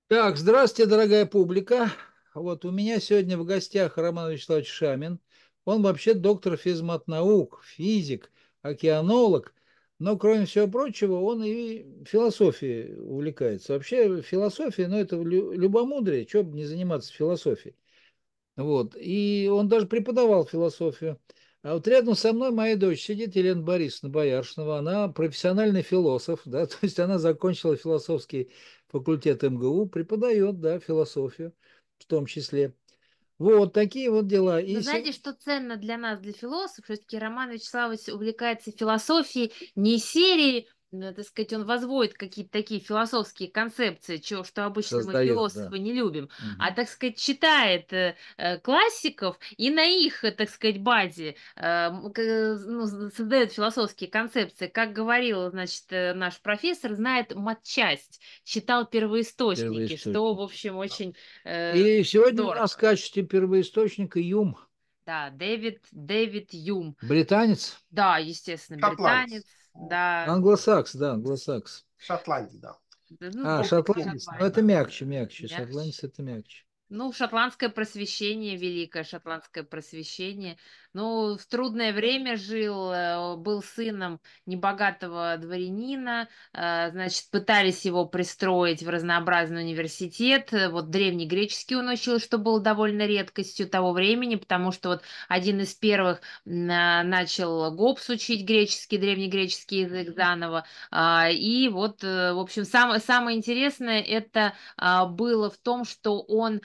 Так, здравствуйте, дорогая публика. Вот у меня сегодня в гостях Роман Вячеславович Шамин. Он вообще доктор физмат-наук, физик, океанолог, но, кроме всего прочего, он и философией увлекается. Вообще философия, ну, это любомудрие, чего бы не заниматься философией. Вот. И он даже преподавал философию. А вот рядом со мной моя дочь сидит, Елена Борисовна Бояршинова. Она профессиональный философ, да, то есть она закончила философский факультет МГУ, преподает, да, философию в том числе. Вот такие вот дела. Но И знаете, что ценно для нас, для философов, все-таки Роман Вячеславович увлекается философией не из серии, так сказать, он возводит какие-то такие философские концепции, что обычно мы создает, да. философы не любим, а, Мгм. так сказать, читает классиков и на их, так сказать, базе ну, создает философские концепции. Как говорил, значит, наш профессор, знает матчасть, читал первоисточники, что, в Первоисточник. общем, очень И сегодня у нас в здорово. качестве первоисточника Юм. Да, Дэвид Юм. Британец? Да, естественно, британец, Шотландец. да, Англосакс, да, англосакс. Шотландии, да. ну, А, Он шотландец. Но это Шотландия, мягче, мягче. мягче. Шотландец это мягче. Ну, шотландское просвещение, великое шотландское просвещение. Ну, в трудное время жил, был сыном небогатого дворянина, значит, пытались его пристроить в разнообразный университет. Вот древнегреческий он учил, что было довольно редкостью того времени, потому что вот один из первых начал ГОПС учить греческий, древнегреческий язык заново. И вот, в общем, самое интересное это было в том, что он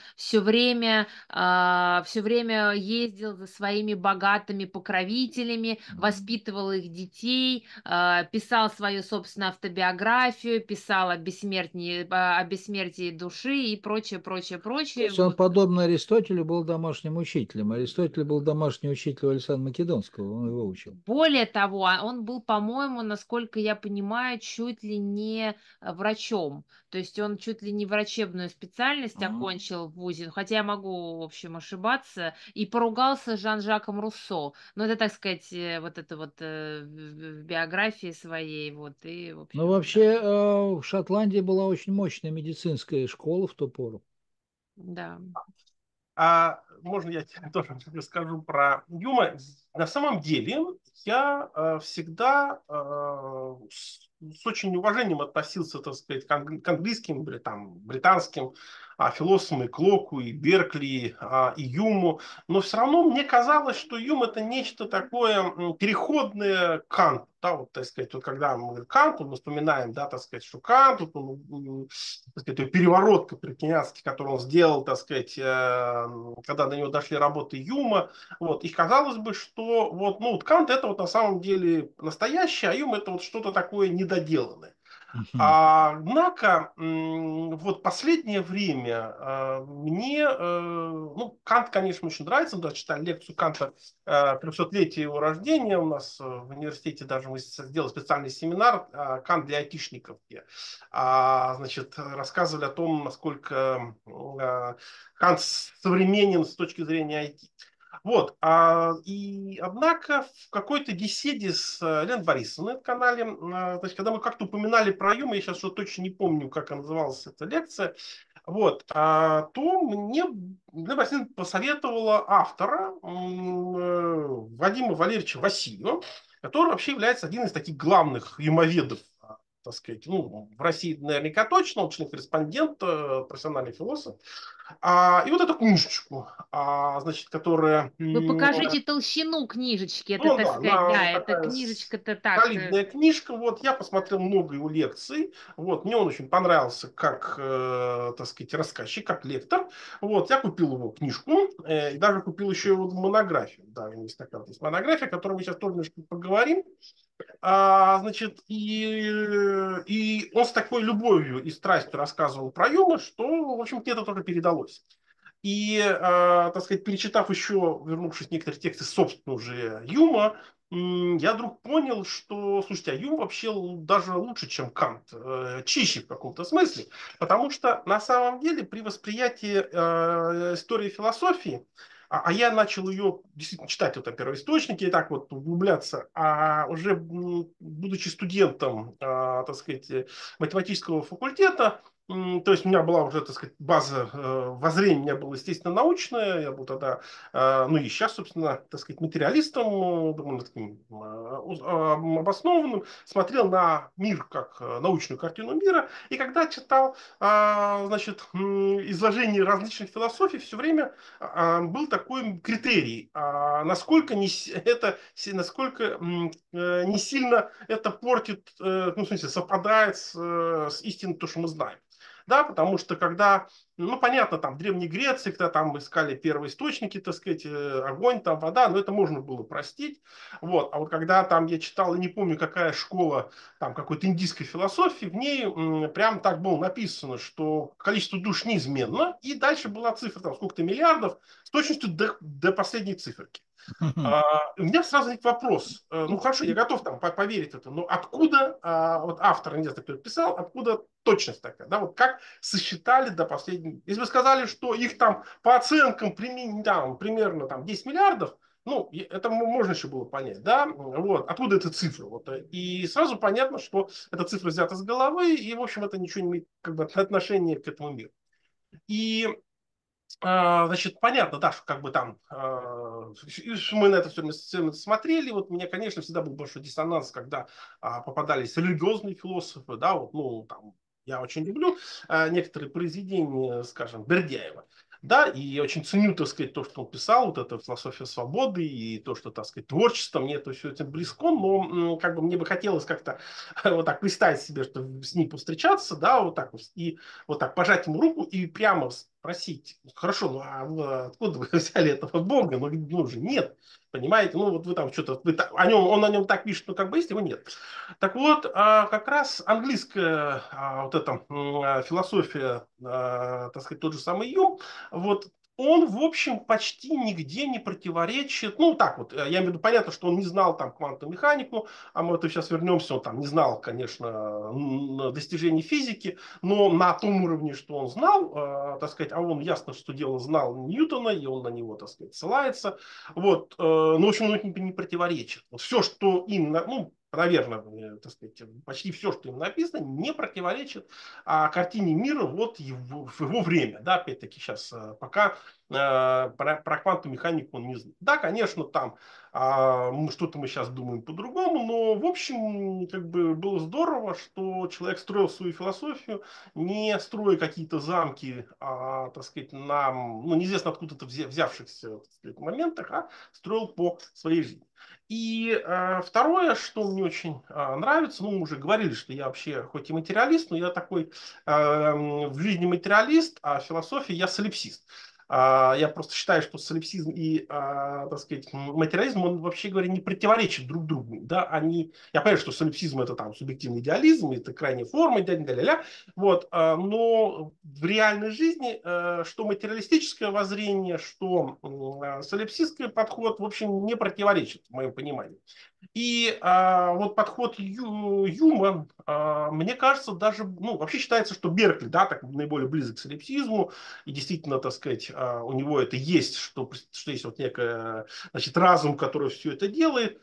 все время ездил за своими богатыми покровителями, воспитывал их детей, писал свою собственную автобиографию, писал о бессмертии души и прочее, прочее, То прочее. есть он, Вот. подобно Аристотелю, был домашним учителем. Аристотель был домашний учитель у Александра Македонского, он его учил. Более того, он был, по-моему, насколько я понимаю, чуть ли не врачом. То есть он чуть ли не врачебную специальность окончил в ВУЗе, хотя я могу, в общем, ошибаться, и поругался с Жан-Жаком Руссо. Ну, это, так сказать, вот это вот в биографии своей, вот, и, в Но общем, да. вообще в Шотландии была очень мощная медицинская школа в ту пору. Да. Можно я тебе тоже расскажу про Юма? На самом деле я всегда с очень уважением относился, так сказать, к английским, британским философам, и Клоку, и Беркли, и Юму. Но все равно мне казалось, что Юм это нечто такое переходное к Канту. Да, вот, так сказать, вот когда мы говорим Канту, мы вспоминаем, да, так сказать, что Кант, вот так сказать, переворот копергнианский, который он сделал, так сказать, когда до него дошли работы Юма, вот, и казалось бы, что вот, ну, вот Кант это вот на самом деле настоящий, а Юм это вот что-то такое недоделанное. Мгм. Однако, вот последнее время мне, ну, Кант, конечно, очень нравится, да, читали лекцию Канта 300-летия его рождения, у нас в университете даже мы сделали специальный семинар «Кант для айтишников», где, значит, рассказывали о том, насколько Кант современен с точки зрения IT. Вот, и однако в какой-то беседе с Леной Борисовной на канале, значит, когда мы как-то упоминали про Юма, я сейчас что точно не помню, как называлась эта лекция, вот, то мне Лена Борисовна посоветовала автора Вадима Валерьевича Васильева, который вообще является одним из таких главных юмоведов, так сказать, ну, в России наверняка точно, он член-корреспондент, профессиональный философ. И вот эту книжечку, значит, которая, Вы ну покажите толщину книжечки, это, так да, сказать, она да, эта такая книжечка-то так. солидная книжка, вот, я посмотрел много его лекций, вот, мне он очень понравился как, так сказать, рассказчик, как лектор, вот, я купил его книжку, и даже купил еще его монографию, да, у него есть такая вот есть монография, о которой мы сейчас тоже немножко поговорим, значит, и он с такой любовью и страстью рассказывал про Юма, что, в общем, мне это тоже передалось. И, так сказать, перечитав еще, вернувшись в некоторые тексты, собственно, уже Юма, я вдруг понял, что, слушайте, Юм вообще даже лучше, чем Кант, чище в каком-то смысле, потому что на самом деле при восприятии истории философии, я начал ее действительно читать вот о первоисточнике и так вот углубляться, уже будучи студентом, так сказать, математического факультета, То есть у меня была уже, так сказать, база воззрения, у меня была, естественно, научная. Я был тогда, ну и сейчас, собственно, так сказать, материалистом, довольно таким обоснованным. Смотрел на мир как научную картину мира. И когда читал, значит, изложение различных философий, все время был такой критерий, насколько насколько не сильно это портит, ну, в смысле, совпадает с истиной, то, что мы знаем. Да, потому что когда, ну, понятно, там в Древней Греции, когда там искали первые источники, так сказать, огонь, там вода, но это можно было простить. Вот. А вот когда там я читал, и не помню, какая школа там какой-то индийской философии, в ней прям так было написано, что количество душ неизменно, и дальше была цифра, там, сколько-то миллиардов, с точностью до последней циферки. У меня сразу возник вопрос. Ну хорошо, я готов там поверить в это, но откуда, вот автор, не знаю, кто писал, откуда точность такая? Да, вот как сосчитали до последней... Если бы сказали, что их там по оценкам примерно там 10 миллиардов, ну, это можно еще было понять, да, вот, откуда эта цифра, вот, и сразу понятно, что эта цифра взята с головы, и, в общем, это ничего не имеет, как бы, отношения к этому миру. И значит, понятно, да, что как бы там мы на это все смотрели. Вот у меня, конечно, всегда был большой диссонанс, когда попадались религиозные философы, да, вот, ну, там, я очень люблю некоторые произведения, скажем, Бердяева. Да, и очень ценю, так сказать, то, что он писал, вот эта философия свободы и то, что, так сказать, творчество, мне это все это близко, но как бы мне бы хотелось как-то вот так представить себе, что с ним повстречаться, да, вот так вот, и вот так пожать ему руку и прямо спросить, хорошо, ну а откуда вы взяли этого Бога? Ну же нет, понимаете, ну вот вы там что-то, он о нем так пишет, но как бы есть, его нет. Так вот, как раз английская вот эта философия, так сказать, тот же самый Юм, вот он, в общем, почти нигде не противоречит. Ну, так вот, я имею в виду, понятно, что он не знал там квантовую механику, а мы вот сейчас вернемся, он там не знал, конечно, достижений физики, но на том уровне, что он знал, так сказать, а он ясно, что дело знал Ньютона, и он на него, так сказать, ссылается, вот, ну, в общем, он не противоречит. Вот все, что им, ну, наверное, так сказать, почти все, что им написано, не противоречит картине мира вот в его время. Да, опять-таки сейчас пока про квантовую механику он не знает. Да, конечно, там что-то мы сейчас думаем по-другому, но в общем как бы было здорово, что человек строил свою философию, не строя какие-то замки, так сказать, на, ну, неизвестно откуда-то взявшихся, так сказать, моментах, а строил по своей жизни. И второе, что мне очень нравится, ну, мы уже говорили, что я вообще хоть и материалист, но я такой в жизни материалист, а в философии я солипсист. Я просто считаю, что солипсизм и, так сказать, материализм, он, вообще говоря, не противоречит друг другу. Да? Я понимаю, что солипсизм это там субъективный идеализм, это крайняя форма, ля-ля-ля. Вот, но в реальной жизни, что материалистическое воззрение, что солипсистский подход, в общем, не противоречит, в моем понимании. И вот подход Юма, мне кажется, даже, ну, вообще считается, что Беркли, да, так наиболее близок к солипсизму, и действительно, так сказать, у него это есть, что есть вот некая, значит, разум, который все это делает.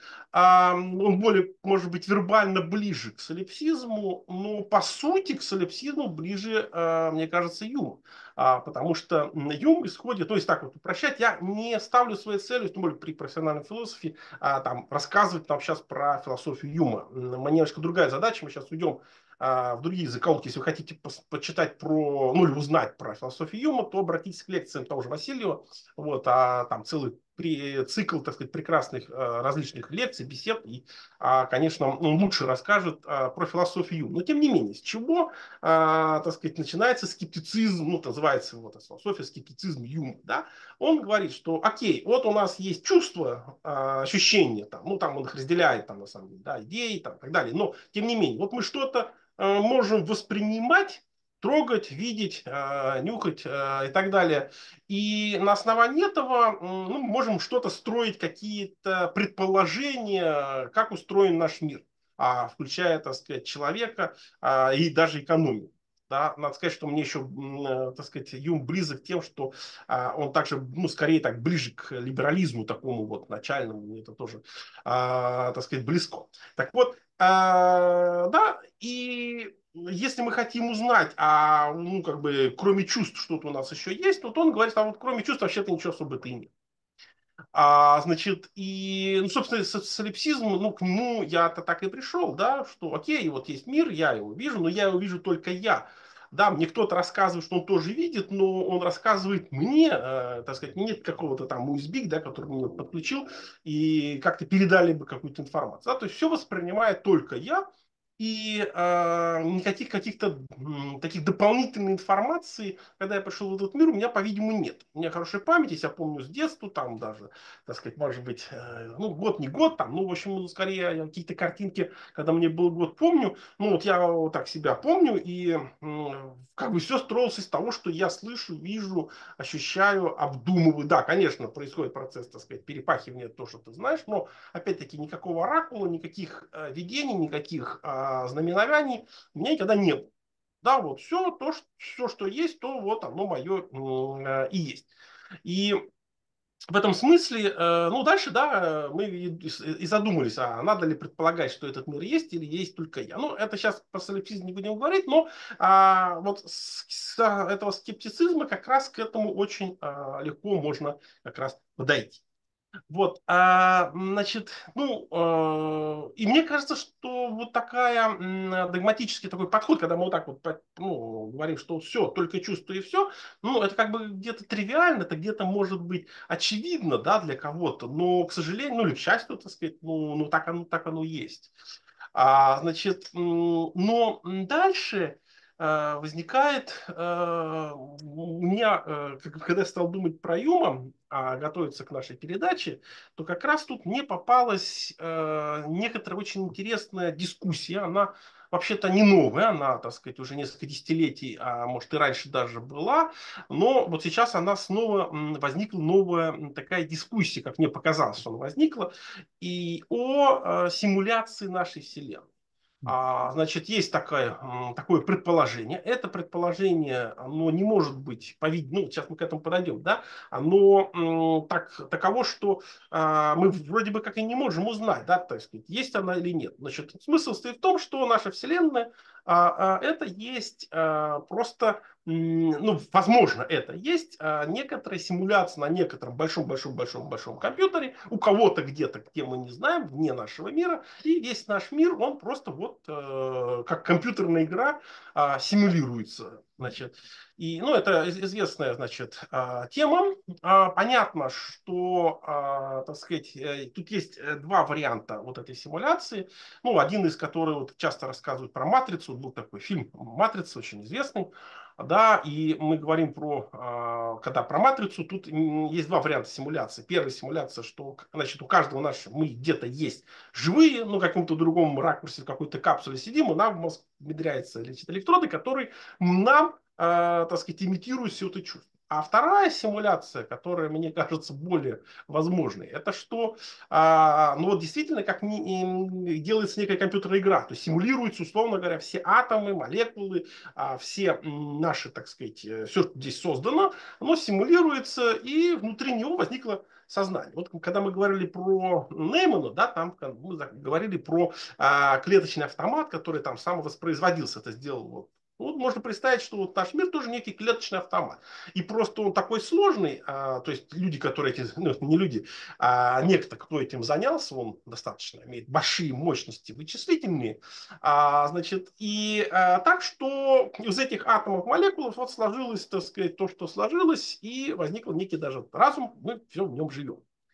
Он более, может быть, вербально ближе к солипсизму, но по сути к солипсизму ближе, мне кажется, Юм. Потому что Юм исходит, то есть так вот упрощать, я не ставлю своей целью, тем более при профессиональной философии, там, рассказывать нам сейчас про философию Юма. Мне немножко другая задача, мы сейчас уйдем в другие закоулки. Если вы хотите почитать про, ну или узнать про философию Юма, то обратитесь к лекциям того же Васильева. Вот, там целый цикл, так сказать, прекрасных различных лекций, бесед. И, конечно, он лучше расскажет про философию Юма. Но тем не менее, с чего, так сказать, начинается скептицизм, ну, называется вот философия, скептицизм Юма, да? Он говорит, что окей, вот у нас есть чувства, ощущения, там, ну там он их разделяет, там, на самом деле, да, идеи там, и так далее, но тем не менее, вот мы что-то можем воспринимать, трогать, видеть, нюхать и так далее. И на основании этого ну, можем что-то строить, какие-то предположения, как устроен наш мир, включая, так сказать, человека и даже экономику. Да, надо сказать, что мне еще, так сказать, Юм близок тем, что он также, ну, скорее так, ближе к либерализму такому вот начальному, мне это тоже, так сказать, близко. Так вот, да, и если мы хотим узнать, ну, как бы, кроме чувств, что-то у нас еще есть, вот он говорит, а вот кроме чувств вообще-то ничего особо-то и нет. Значит, и, ну, собственно, солипсизм, ну, к нему я-то так и пришел, да, что, окей, вот есть мир, я его вижу, но я его вижу только я. Да, мне кто-то рассказывает, что он тоже видит, но он рассказывает мне, так сказать, нет какого-то там USB, да, который мне подключил, и как-то передали бы какую-то информацию. Да, то есть все воспринимает только я, и никаких каких-то таких дополнительной информации, когда я пришел в этот мир, у меня, по-видимому, нет. У меня хорошая память, если я помню с детства, там даже, так сказать, может быть, ну, год, не год, там, ну, в общем, ну, скорее, я какие-то картинки, когда мне был год, помню, ну, вот я вот так себя помню, и как бы все строилось из того, что я слышу, вижу, ощущаю, обдумываю. Да, конечно, происходит процесс, так сказать, перепахивания, то, что ты знаешь, но, опять-таки, никакого оракула, никаких видений, никаких знаменований у меня никогда не было. Да, вот все, что есть, то вот оно мое и есть. И в этом смысле, ну, дальше, да, мы и задумались, а надо ли предполагать, что этот мир есть или есть только я. Ну, это сейчас про солипсизм не будем говорить, но вот с этого скептицизма как раз к этому очень легко можно как раз подойти. Вот, значит, ну, и мне кажется, что вот такая догматический такой подход, когда мы вот так вот, ну, говорим, что все, только чувство и все, ну, это как бы где-то тривиально, это где-то может быть очевидно, да, для кого-то, но, к сожалению, ну, или к счастью, так сказать, ну так оно есть. Значит, но дальше возникает у меня, когда я стал думать про Юма, готовиться к нашей передаче, то как раз тут мне попалась некоторая очень интересная дискуссия. Она вообще-то не новая, она, так сказать, уже несколько десятилетий, а может и раньше даже была, но вот сейчас она снова возникла новая такая дискуссия, как мне показалось, что она возникла, и о симуляции нашей Вселенной. Значит, есть такое предположение. Это предположение, оно не может быть, по-видимому, ну, сейчас мы к этому подойдем, да, оно таково, что мы вроде бы как и не можем узнать, да, то есть, есть она или нет. Значит, смысл стоит в том, что наша Вселенная это есть просто, ну, возможно, это есть некоторая симуляция на некотором большом-большом-большом-большом компьютере, у кого-то где-то, где мы не знаем, вне нашего мира, и весь наш мир, он просто вот как компьютерная игра симулируется. Значит. И, ну, это известная, значит, тема. Понятно, что, так сказать, тут есть два варианта вот этой симуляции. Ну, один из которых вот часто рассказывают про «Матрицу». Был такой фильм «Матрица», очень известный. Да, и мы говорим когда про матрицу, тут есть два варианта симуляции. Первая симуляция, что, значит, у каждого нашего, мы где-то есть живые, ну, в каком-то другом ракурсе, в какой-то капсуле сидим, и нам в мозг внедряются электроды, которые нам, так сказать, имитируют все это чувство. А вторая симуляция, которая, мне кажется, более возможной, это что, ну вот действительно, как делается некая компьютерная игра, то есть симулируется, условно говоря, все атомы, молекулы, все наши, так сказать, все, что здесь создано, оно симулируется, и внутри него возникло сознание. Вот когда мы говорили про Неймана, да, там мы говорили про клеточный автомат, который там самовоспроизводился, это сделал вот. Вот можно представить, что вот наш мир тоже некий клеточный автомат. И просто он такой сложный, то есть люди, которые эти, ну, не люди, некто, кто этим занялся, он достаточно имеет большие мощности вычислительные, значит, и так что из этих атомов молекул вот сложилось, так сказать, то, что сложилось, и возникл некий даже разум, мы все в нем живем.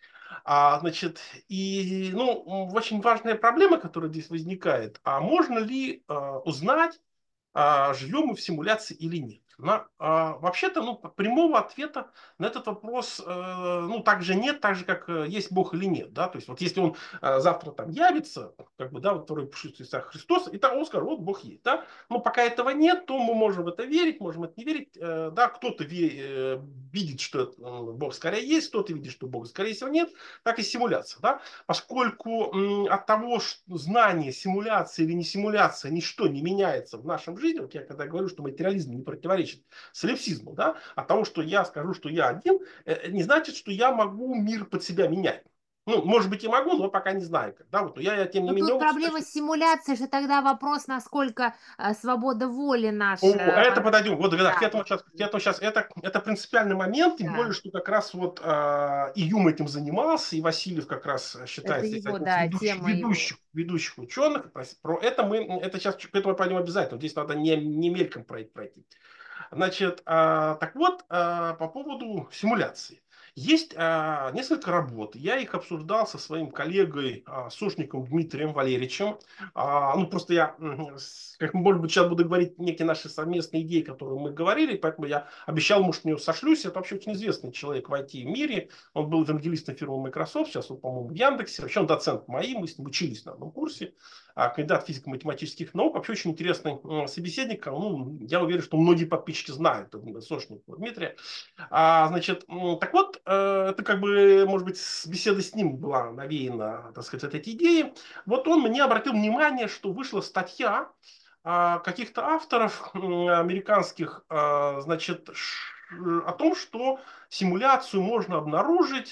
Значит, и, ну, очень важная проблема, которая здесь возникает, можно ли узнать, живем мы в симуляции или нет. Вообще-то, ну, прямого ответа на этот вопрос, ну, также нет, так же, как есть Бог или нет, да, то есть, вот если он завтра там явится, как бы, да, вот второй пришествие Христоса, и там он скажет, вот Бог есть, да, но пока этого нет, то мы можем в это верить, можем в это не верить, да, кто-то видит, что Бог скорее есть, кто-то видит, что Бога скорее всего нет, так и симуляция, да, поскольку от того, что знание, симуляция или не симуляция, ничто не меняется в нашем жизни, вот я когда говорю, что материализм не противоречит солипсизму, да, от того, что я скажу, что я один, не значит, что я могу мир под себя менять. Ну, может быть, и могу, но пока не знаю. Как, да, вот, но я, тем не Но менее, тут опыт проблема с симуляцией же тогда вопрос, насколько свобода воли О, наша. это подойдем. Вот, да, Да, вот, к этому сейчас это принципиальный момент, тем более, да. что как раз вот и Юм этим занимался, и Васильев как раз Это считается его, одним из да, тема его. ведущих ученых. Про это это сейчас к этому пойдем обязательно. Здесь надо не мельком пройти. Значит, так вот, по поводу симуляции. Есть несколько работ. Я их обсуждал со своим коллегой Сошником Дмитрием Валерьевичем. Ну, просто я, как, может быть, сейчас буду говорить некие наши совместные идеи, которые мы говорили, поэтому я обещал ему, что на него сошлюсь. Это вообще очень известный человек в IT-мире. Он был евангелистом фирмы Microsoft, сейчас он, по-моему, в Яндексе. Вообще он доцент моим, мы с ним учились на одном курсе. Кандидат физико-математических наук. Вообще очень интересный собеседник. Ну, я уверен, что многие подписчики знают Сошникова Дмитрия. Значит, так вот, это как бы, может быть, беседа с ним была навеяна, так сказать, от этой идеи. Вот он мне обратил внимание, что вышла статья каких-то авторов американских, значит, о том, что симуляцию можно обнаружить,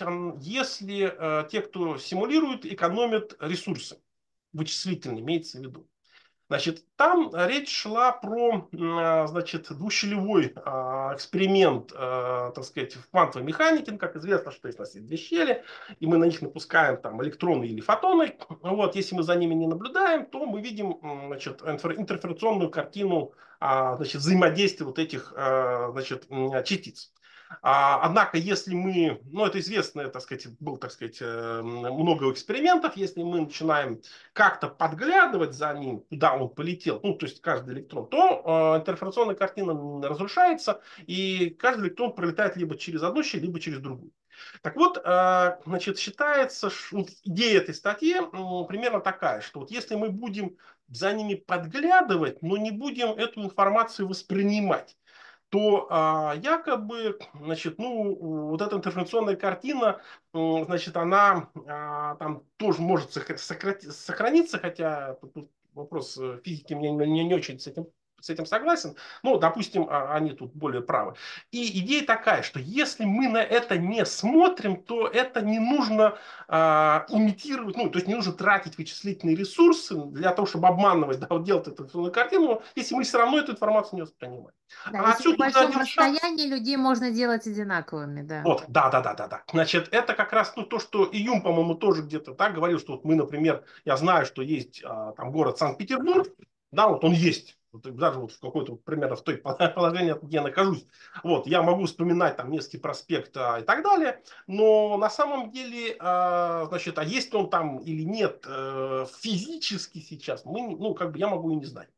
если те, кто симулирует, экономят ресурсы вычислительные, имеется в виду. Значит, там речь шла про, значит, двухщелевой эксперимент, так сказать, в квантовой механике. Ну, как известно, что есть у нас есть две щели, и мы на них напускаем там электроны или фотоны. Вот, если мы за ними не наблюдаем, то мы видим, значит, интерференционную картину, значит, взаимодействия вот этих, значит, частиц. Однако, если мы, ну, это известно, так сказать, был, так сказать, много экспериментов, если мы начинаем как-то подглядывать за ним, куда он полетел, ну, то есть каждый электрон, то интерферационная картина разрушается, и каждый электрон пролетает либо через одну щель, либо через другую. Так вот, значит, считается, что идея этой статьи примерно такая, что вот если мы будем за ними подглядывать, но не будем эту информацию воспринимать, то якобы, значит, ну, вот эта интерференционная картина, значит, она там тоже может сохраниться, хотя тут вопрос физики мне не очень с этим согласен. Ну, допустим, они тут более правы. И идея такая, что если мы на это не смотрим, то это не нужно имитировать, ну, то есть не нужно тратить вычислительные ресурсы для того, чтобы обманывать, да, вот делать эту картину, если мы все равно эту информацию не воспринимаем. Да, А если на отсюда уже большом один шаг. расстоянии людей можно делать одинаковыми, да. Вот, да. Значит, это как раз ну, то, что и Юм, по-моему, тоже где-то так говорил, что вот мы, например, я знаю, что есть там город Санкт-Петербург, да, вот он есть. Вот, даже вот в какой-то, примерно в той положении, где я нахожусь, вот, я могу вспоминать там Невский проспект и так далее, но на самом деле, значит, а есть он там или нет физически сейчас, ну, как бы я могу и не знать.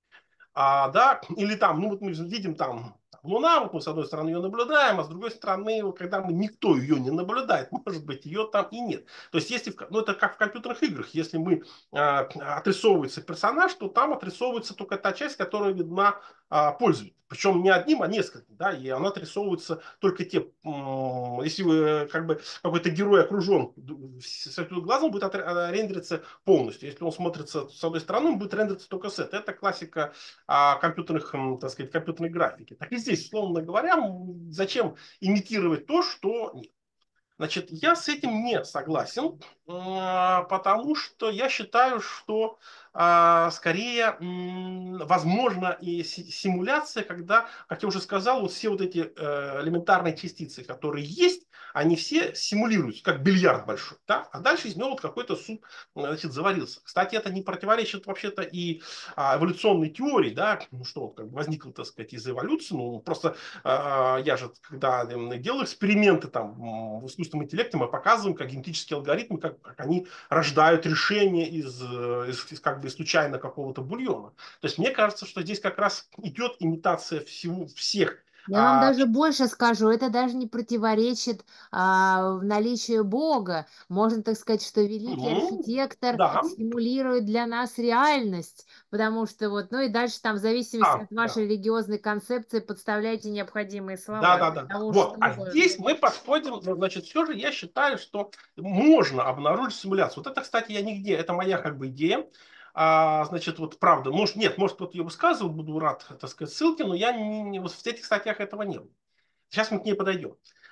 Да, или там, ну вот мы видим там Луна, вот мы с одной стороны ее наблюдаем, а с другой стороны, вот, когда никто ее не наблюдает, может быть, ее там и нет. То есть, если, ну это как в компьютерных играх, если мы отрисовывается персонаж, то там отрисовывается только та часть, которая видна пользователю. Причем не одним, а нескольким, да, и она отрисовывается только те, если вы, как бы какой-то герой окружен светлым глазом, будет рендериться полностью. Если он смотрится с одной стороны, он будет рендериться только с этой. Это классика компьютерных, так сказать, компьютерной графики. Так и здесь, условно говоря, зачем имитировать то, что нет. Значит, я с этим не согласен, потому что я считаю, что скорее возможна и симуляция, когда, как я уже сказал, вот все вот эти элементарные частицы, которые есть, они все симулируются, как бильярд большой, да? А дальше из него вот какой-то суп, значит, заварился. Кстати, это не противоречит вообще-то и эволюционной теории, да, ну, что вот как бы возникло, так сказать, из эволюции, ну, просто я же, когда делаю эксперименты там в искусственном интеллекте, мы показываем, как генетические алгоритмы, как они рождают решения из как бы случайно какого-то бульона. То есть мне кажется, что здесь как раз идет имитация всех. Я вам даже больше скажу, это даже не противоречит наличию Бога. Можно так сказать, что великий Ну, архитектор да, симулирует для нас реальность, потому что вот, ну и дальше там в зависимости от да. вашей религиозной концепции подставляйте необходимые слова для Да. того, Вот. А чтобы... здесь мы подходим, ну, значит, все же я считаю, что можно обнаружить симуляцию. Вот это, кстати, я нигде, это моя как бы идея. Значит, вот правда, может, нет, может, кто-то ее высказывал, буду рад, так сказать, ссылки, но я вот в этих статьях этого не было. Сейчас мы к ней подойдем.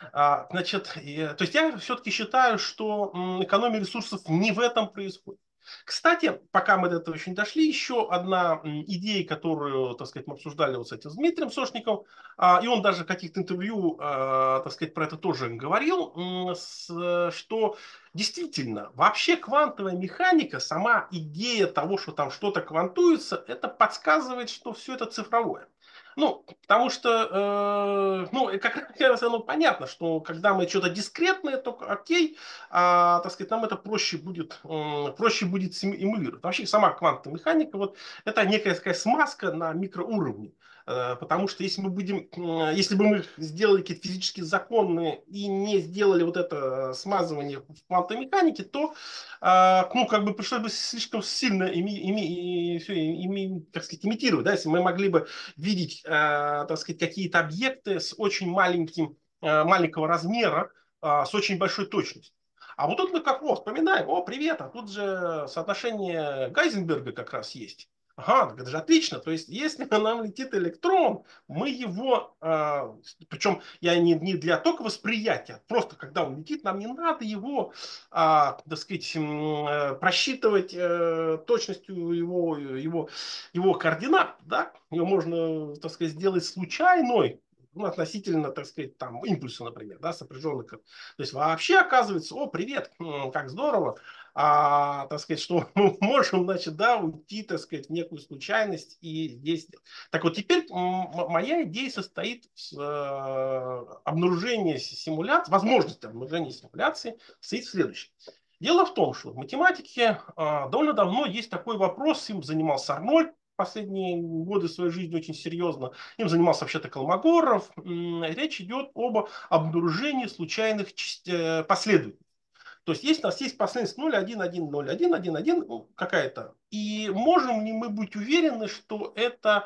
Значит, то есть я все-таки считаю, что экономия ресурсов не в этом происходит. Кстати, пока мы до этого еще не дошли, еще одна идея, которую, так сказать, мы обсуждали вот с этим Дмитрием Сошниковым, и он даже в каких-то интервью, так сказать, про это тоже говорил, что действительно, вообще квантовая механика, сама идея того, что там что-то квантуется, это подсказывает, что все это цифровое. Ну, потому что, ну, как раз оно понятно, что когда мы что-то дискретное, то окей, так сказать, нам это проще будет эмулировать. Вообще сама квантовая механика, вот, это некая такая смазка на микроуровне. Потому что если бы мы сделали какие-то физические законы и не сделали вот это смазывание в квантовой механике, то ну, как бы пришлось бы слишком сильно так сказать, имитировать. Да? Если мы могли бы видеть, так сказать, какие-то объекты с очень маленького размера, с очень большой точностью. А вот тут мы как раз вспоминаем, о, привет, а тут же соотношение Гайзенберга как раз есть. Ага, так это же отлично. То есть, если нам летит электрон, мы его, причем я не для только восприятия, просто когда он летит, нам не надо его, так сказать, просчитывать точностью его координат, да, ее можно, так сказать, сделать случайной, ну, относительно, так сказать, там, импульса, например, да, сопряженных. То есть вообще оказывается, о, привет, как здорово, так сказать, что мы можем, значит, да, уйти, так сказать, в некую случайность и действовать. Так вот, теперь моя идея состоит в обнаружении симуляции, возможности обнаружения симуляции состоит в следующем. Дело в том, что в математике довольно давно есть такой вопрос, им занимался Арнольд последние годы своей жизни очень серьезно, им занимался вообще-то Колмогоров. Речь идет об обнаружении случайных последовательностей. То есть, у нас есть последовательность 0, 1, 1, 0, 1, 1, 1 какая-то. И можем ли мы быть уверены, что это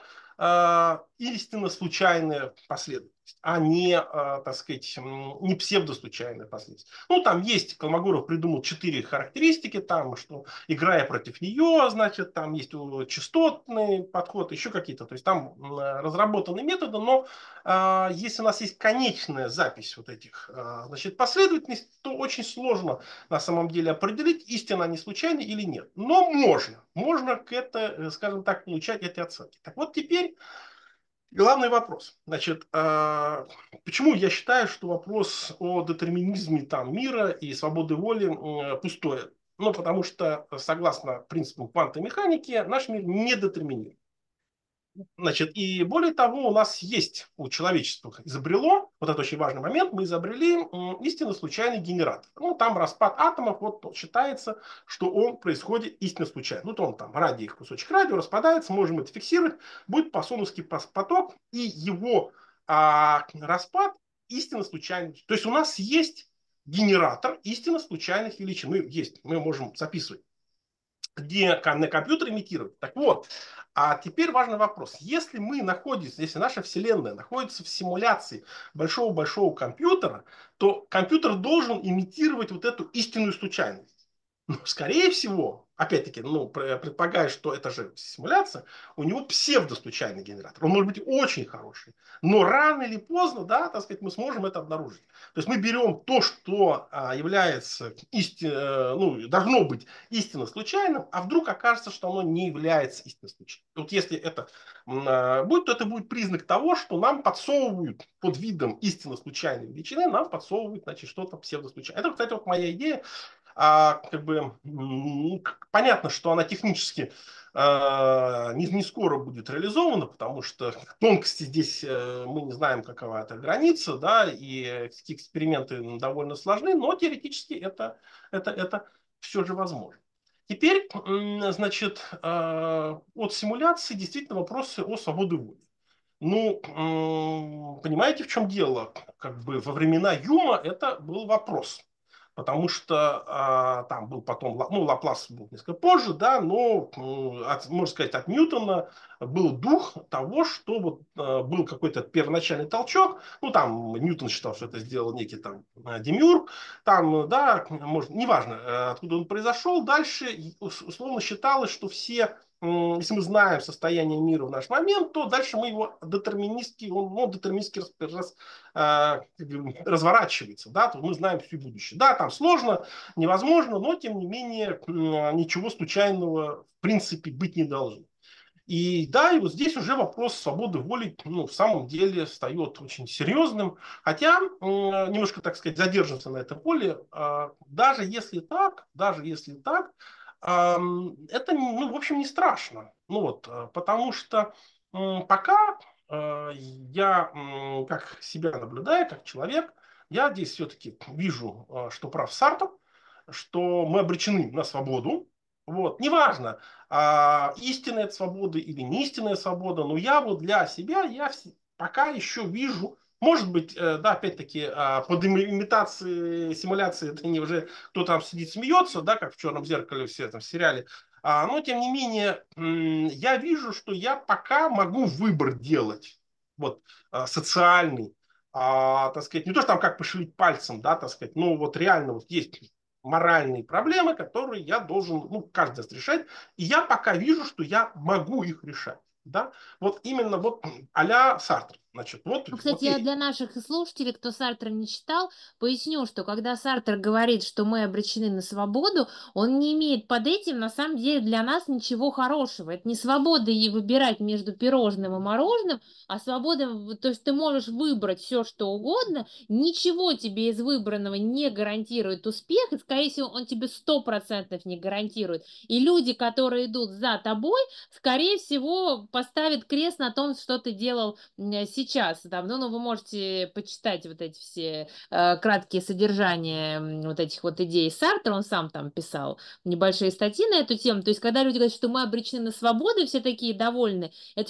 истинно случайная последовательность, а не, так сказать, не псевдослучайная последовательность. Ну, там есть, Колмогоров придумал 4 характеристики, там, что играя против нее, значит, там есть частотный подход, еще какие-то. То есть там разработаны методы, но если у нас есть конечная запись вот этих, значит, последовательностей, то очень сложно на самом деле определить, истина они случайна или нет. Но можно к это, скажем так, получать эти оценки. Так вот теперь главный вопрос. Значит, почему я считаю, что вопрос о детерминизме там, мира и свободы воли пустое? Ну, потому что, согласно принципам квантовой механики, наш мир не детерминирован. Значит, и более того, у нас есть, у человечества изобрело, вот это очень важный момент, мы изобрели истинно случайный генератор. Ну, там распад атомов, вот считается, что он происходит истинно случайно. Ну, то он там кусочек радио распадается, можем это фиксировать, будет пассоновский поток, и его распад истинно случайный. То есть у нас есть генератор истинно случайных величин. Мы можем записывать, где на компьютер имитировать. Так вот, а теперь важный вопрос. Если наша Вселенная находится в симуляции большого-большого компьютера, то компьютер должен имитировать вот эту истинную случайность. Но, скорее всего, опять-таки, ну, предполагая, что это же симуляция, у него псевдослучайный генератор. Он может быть очень хороший. Но рано или поздно, да, так сказать, мы сможем это обнаружить. То есть мы берем то, что является ну, должно быть истинно случайным, а вдруг окажется, что оно не является истинно случайным. Вот если это будет, то это будет признак того, что нам подсовывают под видом истинно случайной величины, нам подсовывают, значит, что-то псевдослучайное. Это, кстати, вот моя идея. Как бы понятно, что она технически не скоро будет реализована, потому что тонкости здесь мы не знаем, какова эта граница, да, и эксперименты довольно сложны, но теоретически это все же возможно. Теперь, значит, от симуляции действительно вопросы о свободе воли. Ну, понимаете, в чем дело? Как бы во времена Юма это был вопрос. Потому что там был потом, ну, Лаплас был несколько позже, да, но, можно сказать, от Ньютона был дух того, что вот был какой-то первоначальный толчок. Ну, там Ньютон считал, что это сделал некий там Демиург. Там, да, может, неважно, откуда он произошел. Дальше условно считалось, что все если мы знаем состояние мира в наш момент, то дальше мы его детерминистски, разворачивается, да, то мы знаем все будущее. Да, там сложно, невозможно, но тем не менее ничего случайного в принципе быть не должно. И да, и вот здесь уже вопрос свободы воли, в самом деле встает очень серьезным. Хотя, немножко, так сказать, задержимся на этом поле. Даже если так, это, в общем, не страшно. Потому что пока я, как себя наблюдаю, как человек, я здесь все-таки вижу, что прав Сартр, что мы обречены на свободу. Вот, неважно, истинная это свобода или не истинная свобода, но я вот для себя, пока еще вижу, может быть, да, опять-таки, под имитацией, симуляцией, это не уже кто там сидит смеется, да, как в «Черном зеркале» все этом сериале, но тем не менее, я вижу, что я пока могу выбор делать, вот, социальный, так сказать, не то, что там как пошевелить пальцем, да, так сказать, но вот реально вот есть моральные проблемы, которые я должен, каждый раз решать. И я пока вижу, что я могу их решать. Да? Вот именно вот а-ля Сартр. Значит, вот, Ну, вот кстати, я есть. для наших слушателей, кто Сартра не читал, поясню, что когда Сартр говорит, что мы обречены на свободу, он не имеет под этим, на самом деле, для нас ничего хорошего. Это не свобода и выбирать между пирожным и мороженым, а свобода, то есть ты можешь выбрать все, что угодно, ничего тебе из выбранного не гарантирует успех, и, скорее всего, он тебе 100% не гарантирует. И люди, которые идут за тобой, скорее всего, поставят крест на том, что ты делал сейчас. Давно, но вы можете почитать вот эти все краткие содержания вот этих вот идей Сартра, он сам там писал небольшие статьи на эту тему. То есть, когда люди говорят, что мы обречены на свободу, и все такие довольны, это,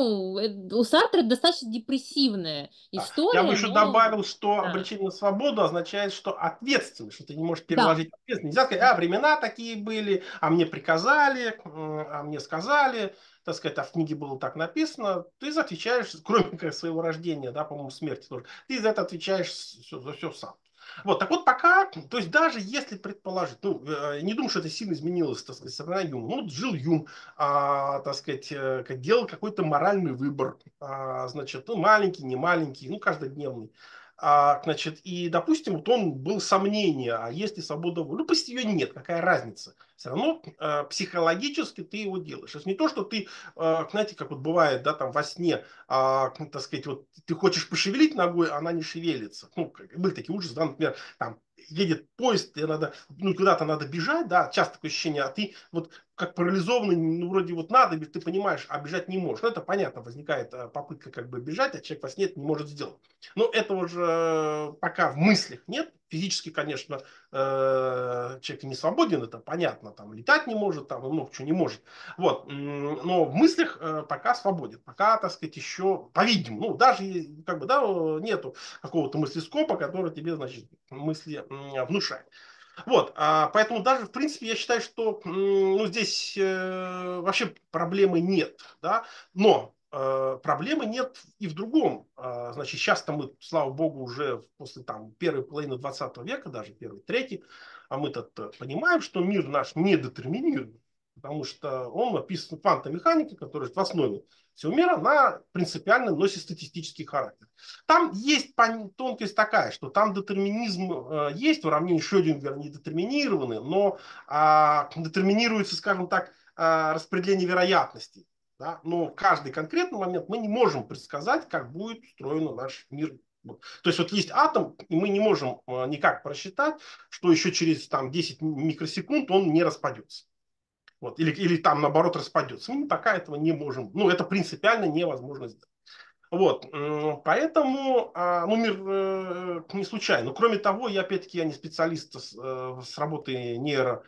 у Сартра достаточно депрессивная Я бы история, еще но... добавил, что Да. обречение на свободу означает, что ответственность, что ты не можешь Да. переложить ответственность. Нельзя сказать, времена такие были, мне приказали, мне сказали, так сказать, в книге было так написано. Ты отвечаешь, кроме как своего рождения, да, по-моему, смерти тоже, ты за это отвечаешь за все сам. Вот, так вот пока, то есть даже если предположить, не думаю, что это сильно изменилось, так сказать, со времен Юма. Жил Юм, так сказать, делал какой-то моральный выбор, значит, маленький, не маленький, каждодневный. Значит, и, допустим, вот он был сомнение, а есть ли свобода воли? Пусть ее нет, какая разница? Все равно психологически ты его делаешь. Это не то, что ты, знаете, как вот бывает, да, там во сне, так сказать, вот ты хочешь пошевелить ногой, а она не шевелится. Были такие ужасы, да, например, там едет поезд, тебе надо, куда-то надо бежать, да, часто такое ощущение, а ты вот как парализованный, вроде вот надо, ты понимаешь, а бежать не можешь. Это понятно, возникает попытка как бы бежать, а человек во сне это не может сделать. Но этого же пока в мыслях нет. Физически, конечно, человек не свободен, это понятно, там летать не может, там много чего не может. Вот. Но в мыслях пока свободен, пока, так сказать, еще, по-видимому, даже как бы, да, нету какого-то мыслескопа, который тебе, значит, мысли внушает. Вот, поэтому даже, в принципе, я считаю, что здесь вообще проблемы нет, да, но проблемы нет и в другом. Значит, сейчас-то мы, слава богу, уже после там, первой половины 20 века, даже первой трети, мы-то понимаем, что мир наш не детерминирован, потому что он написан квантовой механикой, которая в основе всего мира, она принципиально носит статистический характер. Там есть тонкость такая, что там детерминизм есть, уравнения Шрёдингера не детерминированы, но детерминируется, скажем так, распределение вероятностей. Да? Но в каждый конкретный момент мы не можем предсказать, как будет устроен наш мир. То есть вот есть атом, и мы не можем никак просчитать, что еще через там, 10 микросекунд он не распадется. Вот. Или там наоборот распадется. Мы пока этого не можем. Это принципиально невозможно сделать. Вот, поэтому, мир не случайно. Но кроме того, я не специалист с работы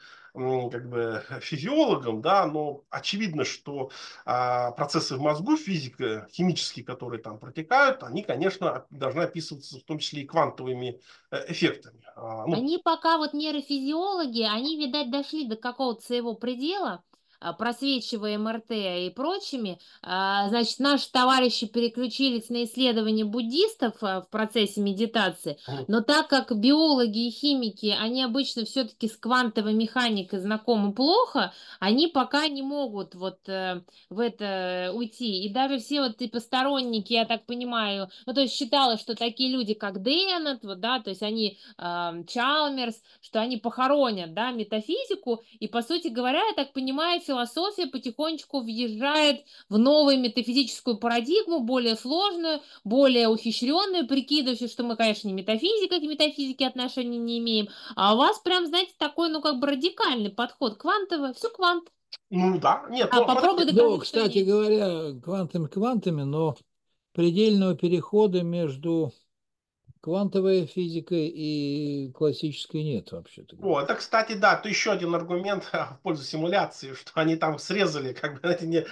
как бы физиологом, да, но очевидно, что процессы в мозгу, физика, химические, которые там протекают, они, конечно, должны описываться в том числе и квантовыми эффектами. Они пока вот нейрофизиологи, они, видать, дошли до какого-то своего предела, просвечивая МРТ и прочими, значит, наши товарищи переключились на исследования буддистов в процессе медитации, Мгм. но так как биологи и химики, они обычно все-таки с квантовой механикой знакомы плохо, они пока не могут вот в это уйти. И даже все вот типа сторонники, я так понимаю, ну то есть считалось, что такие люди, как Деннет, вот, да, то есть они, Чалмерс, что они похоронят, да, метафизику, и, по сути говоря, я так понимаю, философия потихонечку въезжает в новую метафизическую парадигму, более сложную, более ухищренную, прикидывающую, что мы, конечно, не метафизика, к метафизике отношения не имеем, а у вас прям, знаете, такой, ну, как бы радикальный подход, квантовый, все квант. Ну да, нет, А ну смотрите, попробуй Ну, доказать, что кстати нет. говоря, квантами, но предельного перехода между квантовой физикой и классической нет, вообще-то о, говоря. это, кстати, да, это еще один аргумент в пользу симуляции, что они там срезали, как бы,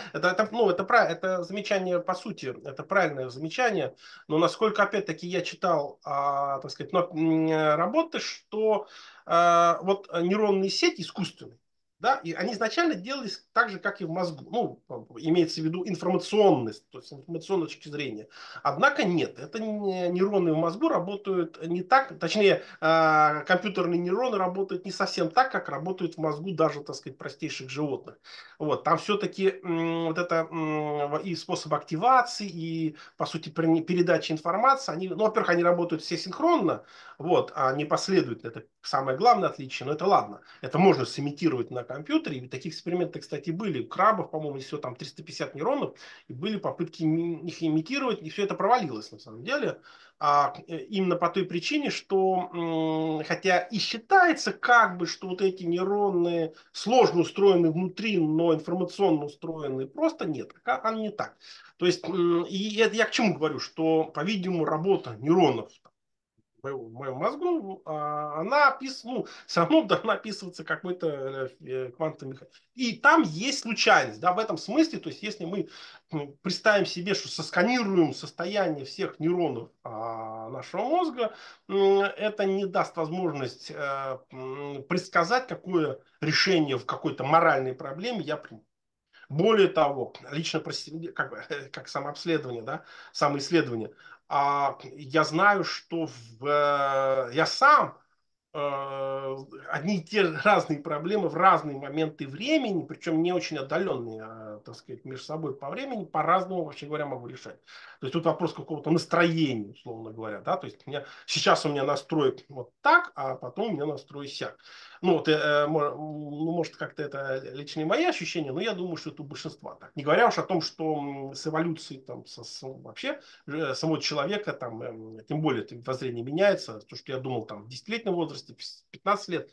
ну, это замечание по сути, это правильное замечание, но насколько, опять-таки, я читал, так сказать, работы, что вот нейронные сети искусственные, да, и они изначально делались так же, как и в мозгу, ну, имеется в виду информационность, то есть с информационной точки зрения. Однако нет, это нейроны в мозгу работают не так, точнее, компьютерные нейроны работают не совсем так, как работают в мозгу даже, так сказать, простейших животных. Вот, там все-таки вот это и способ активации, и, по сути, передачи информации, они, ну, во-первых, они работают все синхронно, вот, а не последовательно, это самое главное отличие, но это ладно, это можно сымитировать на компьютере, и таких экспериментов, кстати, были, у крабов, по-моему, всего там 350 нейронов, и были попытки их имитировать, и все это провалилось на самом деле. Именно по той причине, что хотя и считается как бы, что вот эти нейронные сложно устроены внутри, но информационно устроены, просто нет, они не так. То есть, и это я к чему говорю, что, по-видимому, работа нейронов в моем мозгу, она ну, все равно должна описываться какой-то квантовой механикой. И там есть случайность, да, в этом смысле, то есть если мы представим себе, что сосканируем состояние всех нейронов нашего мозга, это не даст возможность предсказать, какое решение в какой-то моральной проблеме я приму. Более того, лично как, как самообследование, да, самоисследование, я знаю, что я сам одни и те же разные проблемы в разные моменты времени, причем не очень отдаленные, так сказать, между собой по времени, по-разному, вообще говоря, могу решать. То есть тут вопрос какого-то настроения, условно говоря, да, то есть сейчас у меня настрой вот так, а потом у меня настрой сяк. Ну, вот, ну, может, как-то это личные мои ощущения, но я думаю, что это у большинства так. Не говоря уж о том, что с эволюцией там, вообще самого человека, там, тем более воззрение меняется. То, что я думал там, в 10-летнем возрасте, в 15 лет,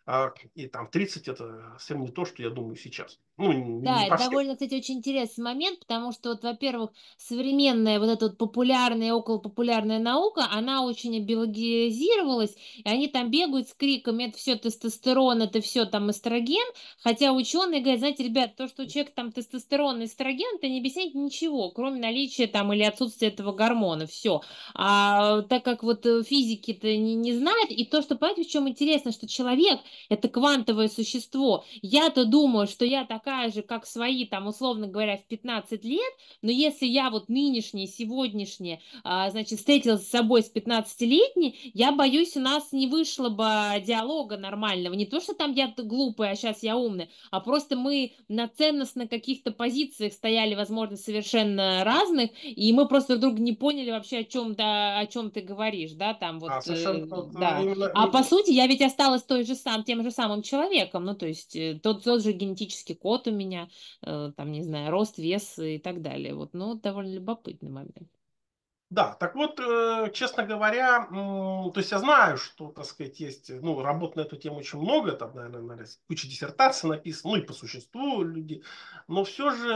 и там 30, это совсем не то, что я думаю сейчас. Ну, Да, не это по всем. довольно, кстати, очень интересный момент, потому что, вот, во-первых, современная вот эта вот популярная, околопопулярная наука, она очень биологизировалась, и они там бегают с криком, это все тестостерон, это все там эстроген, хотя ученые говорят, знаете, ребят, то, что у человека там тестостерон и эстроген, это не объясняет ничего, кроме наличия там или отсутствия этого гормона, все. А так как вот физики-то не знают, и то, что, понимаете, в чем интересно, что человек, это квантовое существо. Я-то думаю, что я такая же, как свои, там, условно говоря, в 15 лет, но если я вот нынешняя, сегодняшняя, значит, встретилась с собой с 15-летней, я боюсь, у нас не вышло бы диалога нормального. Не то, что там я глупая, а сейчас я умная, а просто мы на ценностно каких-то позициях стояли, возможно, совершенно разных, и мы просто друг друга не поняли вообще, о чем ты говоришь, да, там вот, Совершенно да. именно. А по сути, я ведь осталась тем же самым человеком. Ну, то есть тот же генетический код у меня, там, не знаю, рост, вес и так далее. Вот, ну, довольно любопытный момент. Да, так вот, честно говоря, то есть я знаю, что, так сказать, есть, ну, работ на эту тему очень много, там, наверное, куча диссертаций написано, ну, и по существу люди, но все же,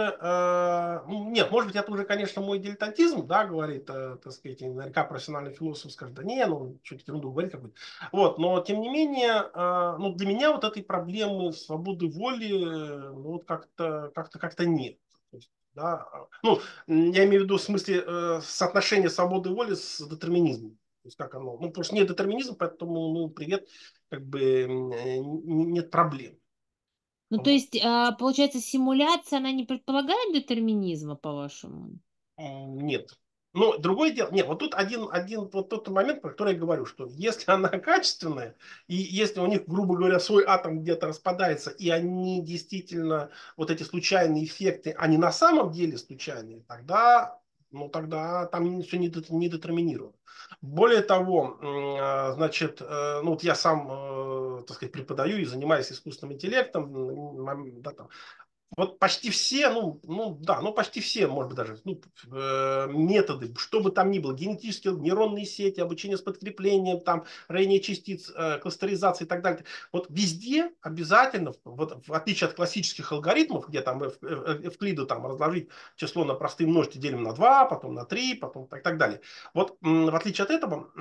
ну, нет, может быть, это уже, конечно, мой дилетантизм, да, говорит, так сказать, и наверняка профессиональный философ скажет, да не, ну, что-то ерунду говорит какую-то, вот, но, тем не менее, ну, для меня вот этой проблемы свободы воли, ну, вот как-то нет. То есть, да, ну, я имею в виду в смысле соотношения свободы воли с детерминизмом. То есть как оно. Ну, потому что нет детерминизма, поэтому, ну, привет, как бы нет проблем. Ну, то есть, получается, симуляция, она не предполагает детерминизма, по-вашему? Нет. Но другое дело, нет, вот тут один вот тот момент, про который я говорю, что если она качественная, и если у них, грубо говоря, свой атом где-то распадается, и они действительно, вот эти случайные эффекты, они на самом деле случайные, тогда, ну, тогда там все не детерминировано. Более того, значит, ну, вот я сам, так сказать, преподаю и занимаюсь искусственным интеллектом, да, там, вот почти все, ну да, ну почти все, может быть, даже методы, что бы там ни было, генетические нейронные сети, обучение с подкреплением, там, роение частиц, кластеризация и так далее. Вот везде обязательно, вот, в отличие от классических алгоритмов, где там Эвклиду там разложить число на простые множители делим на 2, потом на 3, потом так далее. Вот в отличие от этого,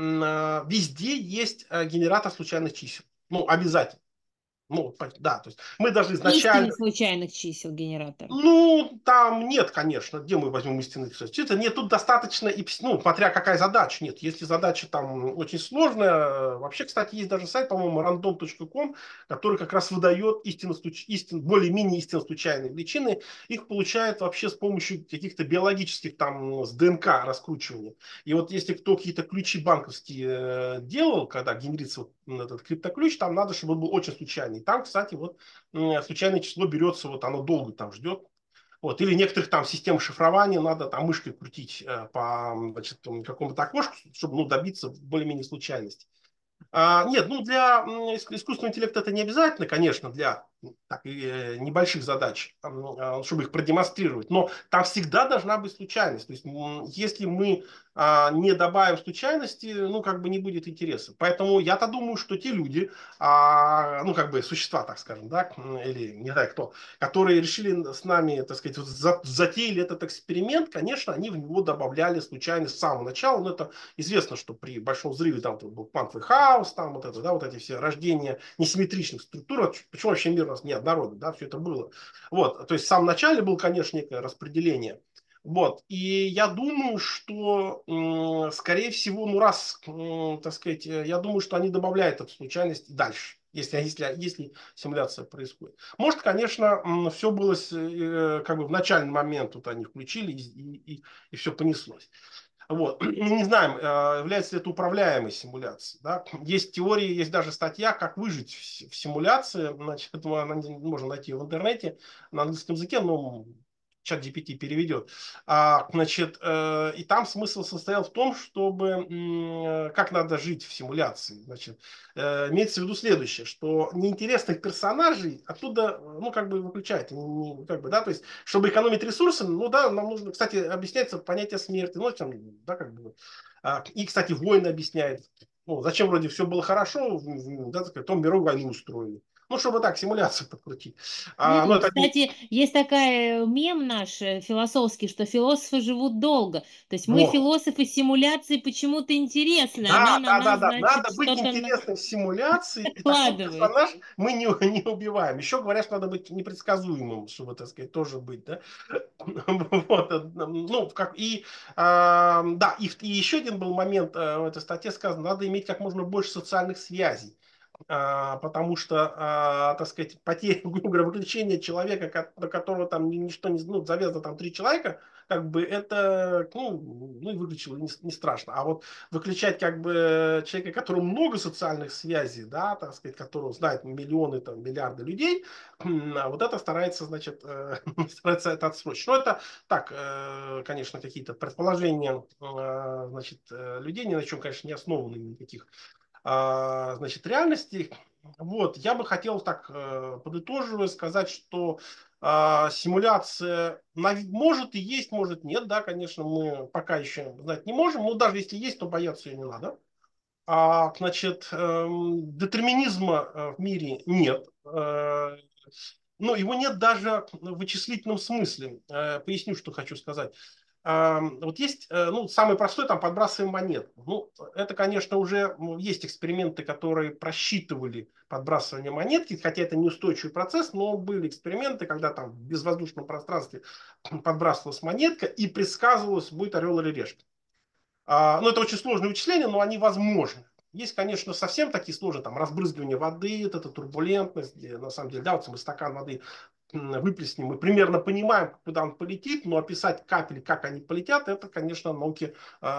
везде есть генератор случайных чисел. Ну, обязательно. Ну, да, то есть мы даже Истинно изначально случайных чисел генератор. ну, там нет, конечно, где мы возьмем истинных чисел. Нет, тут достаточно, ну, смотря какая задача. Нет, если задача там очень сложная, вообще, кстати, есть даже сайт, по-моему, random.com, который как раз выдает более-менее истинно случайные величины. Их получает вообще с помощью каких-то биологических там с ДНК раскручивания. И вот если кто какие-то ключи банковские делал, когда генерится вот этот криптоключ, там надо, чтобы он был очень случайный. Там, кстати, вот случайное число берется, вот оно долго там ждет. Вот. Или некоторых там систем шифрования надо там мышкой крутить по значит, какому-то окошку, чтобы ну, добиться более-менее случайности. Нет, ну для искусственного интеллекта это не обязательно, конечно, для так, небольших задач, чтобы их продемонстрировать, но там всегда должна быть случайность. То есть, если мы не добавим случайности, ну, как бы не будет интереса. Поэтому я-то думаю, что те люди, ну, как бы существа, так скажем, да, или не знаю кто, которые решили с нами, так сказать, вот затеяли этот эксперимент, конечно, они в него добавляли случайность с самого начала, но это известно, что при большом взрыве там был квантовый хаос, там вот это, да, вот эти все рождения несимметричных структур, почему вообще мир у нас неоднородный, да, все это было. Вот, то есть в самом начале было, конечно, некое распределение. Вот, и я думаю, что, скорее всего, ну раз, так сказать, я думаю, что они добавляют эту случайность дальше. Если симуляция происходит. Может, конечно, все было как бы в начальный момент, вот они включили и все понеслось. Вот. Не знаем, является ли это управляемой симуляцией. Да? Есть теории, есть даже статья, как выжить в симуляции. Значит, можно найти в интернете на английском языке, но чат GPT переведет. Значит, и там смысл состоял в том, чтобы как надо жить в симуляции. Значит, имеется в виду следующее, что неинтересных персонажей оттуда, ну, как бы выключать. Как бы, да, то есть, чтобы экономить ресурсы, ну, да, нам нужно, кстати, объясняется понятие смерти, ну, там, да, как бы. И, кстати, войны объясняет. Ну, зачем вроде все было хорошо, да, так сказать, в том миру войну устроили. Ну, чтобы так, симуляцию подкрутить. Ну, это Кстати, есть такая мем наш философский, что философы живут долго. То есть мы вот. философы симуляции почему-то интересны. Она Да, на да, да, нас, да. значит, Надо быть что-то интересным в симуляции, и такой накладывает. персонаж мы не убиваем. Еще говорят, что надо быть непредсказуемым, чтобы, так сказать, тоже быть, да. Вот, ну, как, и, да, и еще один был момент в этой статье сказано, надо иметь как можно больше социальных связей. Потому что, так сказать, потеря, грубо говоря, выключение человека, на которого там ничто не, ну, завязано там 3 человека, как бы это, ну и выключило, не страшно. А вот выключать как бы человека, которому много социальных связей, да, так сказать, которого знают миллионы, там, миллиарды людей, вот это старается, значит, старается это отсрочить. Но это так, конечно, какие-то предположения, значит, людей, ни на чем, конечно, не основаны никаких значит, реальности. Вот, я бы хотел так, подытоживая, сказать, что симуляция может и есть, может нет, да, конечно, мы пока еще знать не можем, но даже если есть, то бояться ее не надо. Значит, детерминизма в мире нет. Но его нет даже в вычислительном смысле. Поясню, что хочу сказать. Вот есть, ну, самый простой, там, подбрасываем монет. Ну, это, конечно, уже есть эксперименты, которые просчитывали подбрасывание монетки, хотя это неустойчивый процесс, но были эксперименты, когда там в безвоздушном пространстве подбрасывалась монетка и предсказывалось, будет орел или решка. Ну, это очень сложные вычисления, но они возможны. Есть, конечно, совсем такие сложные, там, разбрызгивание воды, вот эта турбулентность, где, на самом деле, да, вот мы стакан воды выплеснем, мы примерно понимаем, куда он полетит, но описать капель, как они полетят, это, конечно, науке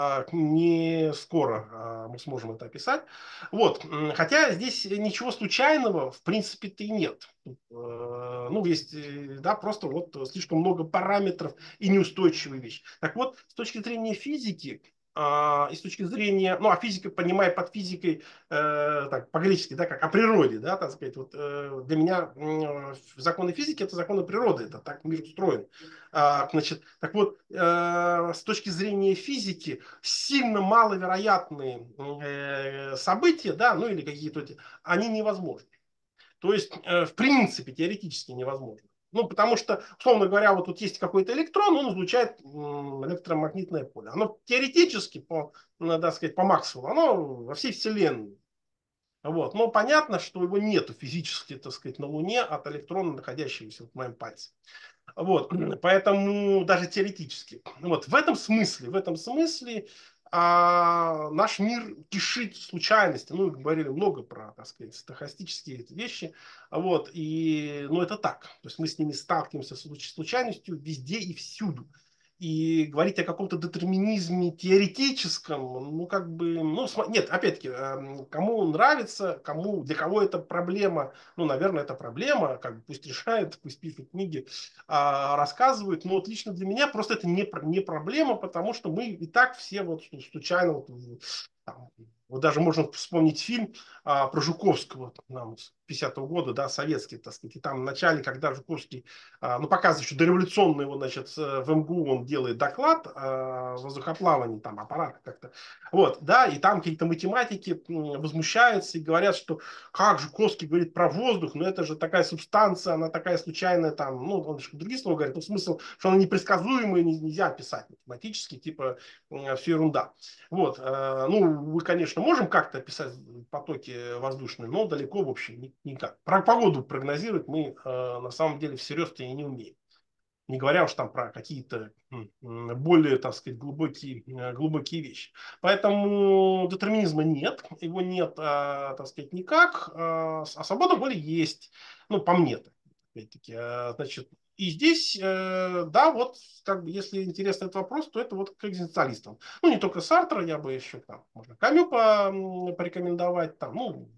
не скоро мы сможем это описать. Вот. Хотя здесь ничего случайного, в принципе-то и нет. Ну, есть, да, просто вот слишком много параметров и неустойчивые вещи. Так вот, с точки зрения физики, и с точки зрения, ну, а физика, понимая под физикой, так, по-гречески, да, как о природе, да, так сказать, вот для меня законы физики это законы природы, это так мир устроен. Значит, так вот, с точки зрения физики, сильно маловероятные события, да, ну или какие-то, они невозможны. То есть, в принципе, теоретически невозможно. Ну, потому что, условно говоря, вот тут есть какой-то электрон, он излучает электромагнитное поле. Оно теоретически, так сказать, по Максвеллу, оно во всей Вселенной. Вот. Но понятно, что его нету физически, так сказать, на Луне от электрона, находящегося в моем пальце. Вот. Поэтому даже теоретически. Вот. В этом смысле наш мир кишит случайностью. Ну, говорили много про, так сказать, стохастические вещи. Вот. И, ну, это так. То есть мы с ними сталкиваемся с случайностью везде и всюду. И говорить о каком-то детерминизме теоретическом, ну, как бы, ну, нет, опять-таки, кому нравится, для кого это проблема, ну, наверное, это проблема, как бы пусть решает, пусть пишут книги, рассказывают, но вот лично для меня просто это не проблема, потому что мы и так все вот случайно, вот, там, вот даже можно вспомнить фильм про Жуковского, нам, с 50-го года, да, советский, так сказать, и там в начале, когда Жуковский, ну, показывает, что дореволюционный его, значит, в МГУ он делает доклад о воздухоплавании, там, аппарата как-то, вот, да, и там какие-то математики возмущаются и говорят, что как Жуковский говорит про воздух, но это же такая субстанция, она такая случайная, там, ну, он же другие слова говорит, но смысл, что она непредсказуемая, нельзя описать математически, типа, все ерунда. Вот, ну, мы, конечно, можем как-то описать потоки воздушные, но далеко, в общем, никак. Про погоду прогнозировать мы, на самом деле, всерьез-то и не умеем. Не говоря уж там про какие-то более, так сказать, глубокие вещи. Поэтому детерминизма нет, его нет, так сказать, никак, а свобода воли есть, ну, по мне, опять-таки, значит, и здесь, да, вот, как бы, если интересен этот вопрос, то это вот к экзистенциалистам. Ну, не только Сартра, я бы еще там, можно Камю порекомендовать, там, ну,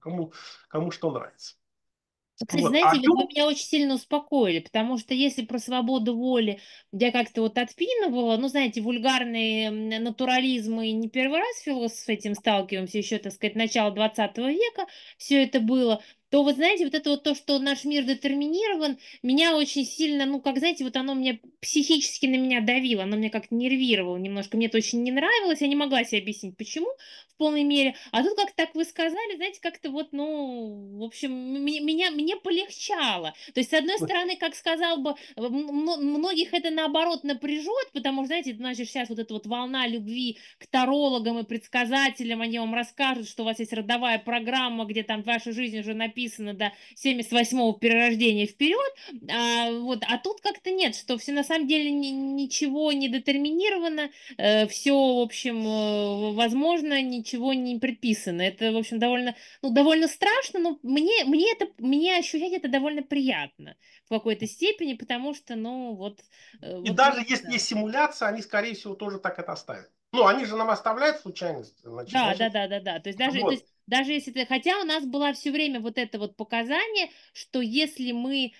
кому что нравится. Кстати, Вот. знаете, вот вы меня очень сильно успокоили, потому что если про свободу воли я как-то вот отпинывала, ну, знаете, вульгарный натурализм, мы не первый раз с этим сталкиваемся, еще, так сказать, начало 20 века все это было, то, вот знаете, вот это вот то, что наш мир детерминирован, меня очень сильно, ну, как, знаете, вот оно мне психически на меня давило, оно меня как-то нервировало немножко, мне это очень не нравилось, я не могла себе объяснить, почему в полной мере, а тут как так вы сказали, знаете, как-то вот, ну, в общем, мне полегчало. То есть, с одной стороны, как сказал бы, многих это наоборот напряжет, потому что, знаете, значит, сейчас вот эта вот волна любви к тарологам и предсказателям, они вам расскажут, что у вас есть родовая программа, где там ваша жизнь уже написана до 78-го перерождения вперед, а тут как-то нет, что все на самом деле ничего не детерминировано, все, в общем, возможно, ничего не предписано. Это, в общем, довольно страшно, но мне ощущать это довольно приятно в какой-то степени, потому что, ну, вот... И вот даже если да. есть симуляция, они, скорее всего, тоже так это оставят. Ну, они же нам оставляют случайность, Да, да, значит, да, да, да. То есть вот. даже если ты, хотя у нас было все время вот это вот показание, что если мы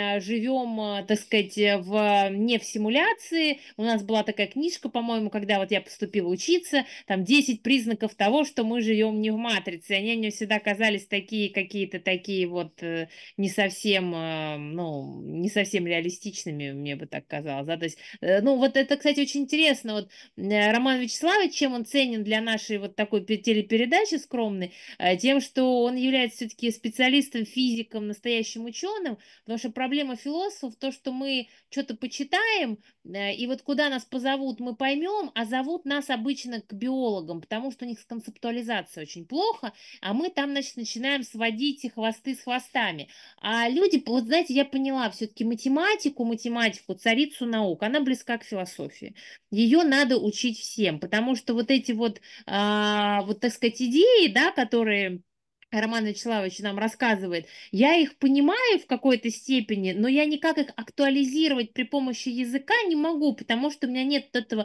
живем, так сказать, не в симуляции, у нас была такая книжка, по-моему, когда вот я поступила учиться, там 10 признаков того, что мы живем не в матрице, они мне всегда казались такие какие-то такие вот не совсем, ну, не совсем реалистичными, мне бы так казалось, да, то есть, ну, вот это, кстати, очень интересно, вот Роман Вячеславович, чем он ценен для нашей вот такой телепередачи скромной, тем, что он является все-таки специалистом, физиком, настоящим ученым, потому что проблема философов то, что мы что-то почитаем, и вот куда нас позовут, мы поймем, а зовут нас обычно к биологам, потому что у них с концептуализацией очень плохо, а мы там, значит, начинаем сводить хвосты с хвостами. А люди, вот знаете, я поняла, все-таки математику, царицу наук, она близка к философии. Ее надо учить всем, потому что вот эти вот, вот так сказать, идеи, да, которые Роман Вячеславович нам рассказывает, я их понимаю в какой-то степени, но я никак их актуализировать при помощи языка не могу, потому что у меня нет этого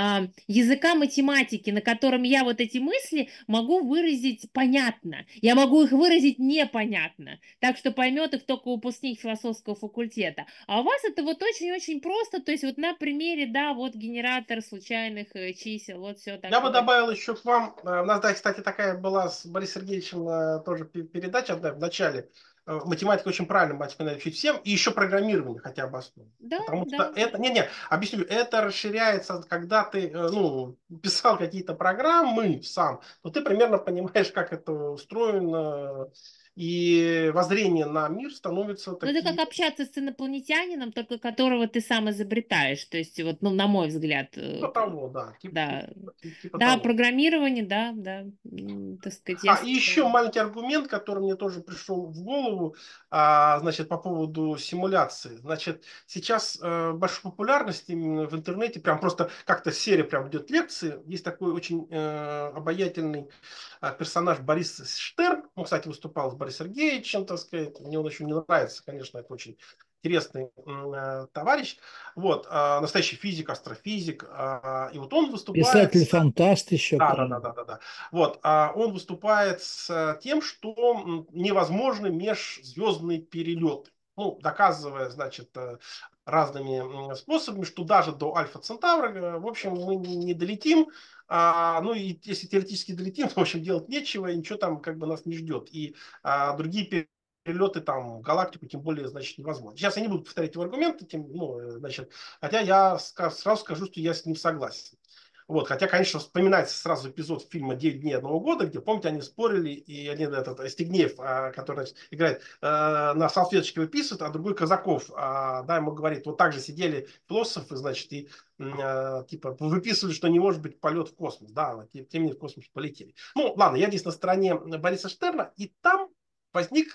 языка математики, на котором я вот эти мысли могу выразить понятно. Я могу их выразить непонятно, так что поймет их только выпускник философского факультета. А у вас это вот очень-очень просто, то есть вот на примере, да, вот генератор случайных чисел, вот все Я бы такое. добавил еще к вам, у нас, да, кстати, такая была с Борисом Сергеевичем тоже передача одна в начале. Математика очень правильно, математику надо учить всем, и еще программирование хотя бы основу. Да, Потому да. что это, не, объясню, это расширяется, когда ты, ну, писал какие-то программы сам, то ты примерно понимаешь, как это устроено, и воззрение на мир становится Ну, это таким, как общаться с инопланетянином, только которого ты сам изобретаешь. То есть, вот, ну, на мой взгляд, типа того, да, да. типа Да, того. программирование, да, да. Так сказать, я И еще маленький аргумент, который мне тоже пришел в голову, значит, по поводу симуляции. Значит, сейчас большую популярность именно в интернете, прям просто как-то серия прям идет лекции. Есть такой очень обаятельный персонаж Борис Штерн. Он, кстати, выступал с Борисом Сергеевичем, так сказать. Мне он очень не нравится, конечно, это очень интересный товарищ. Вот, настоящий физик, астрофизик. И вот он выступает с... Писатель-фантаст еще, по-моему. Да. Вот, он выступает с тем, что невозможны межзвездные перелеты. Ну, доказывая, значит, разными способами, что даже до Альфа Центавра, в общем, мы не долетим. Ну, и если теоретически долетим, то, в общем, делать нечего, и ничего там как бы нас не ждет. И другие перелеты там в галактику, тем более, значит, невозможно. Сейчас я не буду повторять его аргументы, значит, хотя я сразу скажу, что я с ним согласен. Вот, хотя, конечно, вспоминается сразу эпизод фильма «9 дней одного года», где, помните, они спорили, и один этот Стегнеев, который, значит, играет, на салфеточке выписывает, а другой Казаков, да, ему говорит, вот так же сидели философы, значит, и типа выписывали, что не может быть полет в космос, да, тем не менее в космос полетели. Ну, ладно, я здесь на стороне Бориса Штерна, и там возник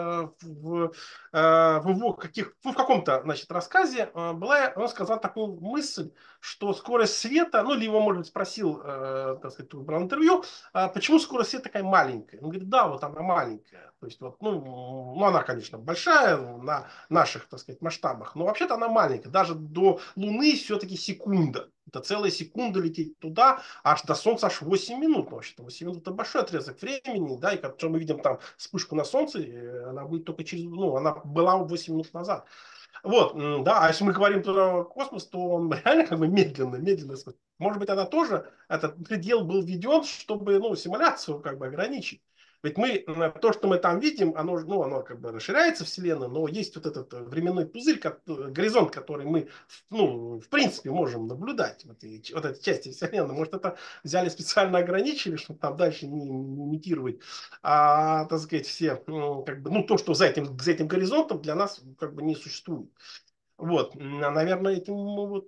в его в каком-то, значит, рассказе он сказал такую мысль, что скорость света, ну, или его, может быть, спросил, так сказать, кто брал интервью, почему скорость света такая маленькая? Он говорит, да, вот она маленькая. То есть, вот, ну, она, конечно, большая на наших, так сказать, масштабах, но вообще-то она маленькая. Даже до Луны все-таки секунда. Это целая секунда лететь туда, аж до Солнца аж 8 минут. Ну, вообще-то 8 минут это большой отрезок времени, да, и как мы видим там вспышку на Солнце, она будет только через, ну, она была 8 минут назад. Вот, да, а если мы говорим про космос, то он реально как бы медленно. Может быть, она тоже, этот предел был введен, чтобы, ну, симуляцию как бы ограничить. Ведь мы, то, что мы там видим, оно, ну, оно как бы расширяется Вселенная, но есть вот этот временной пузырь, горизонт, который мы, ну, в принципе, можем наблюдать вот этой части Вселенной. Может, это взяли специально ограничили, чтобы там дальше не имитировать, так сказать, все, как бы, ну, то, что за этим горизонтом для нас как бы не существует. Вот, наверное, этим мы вот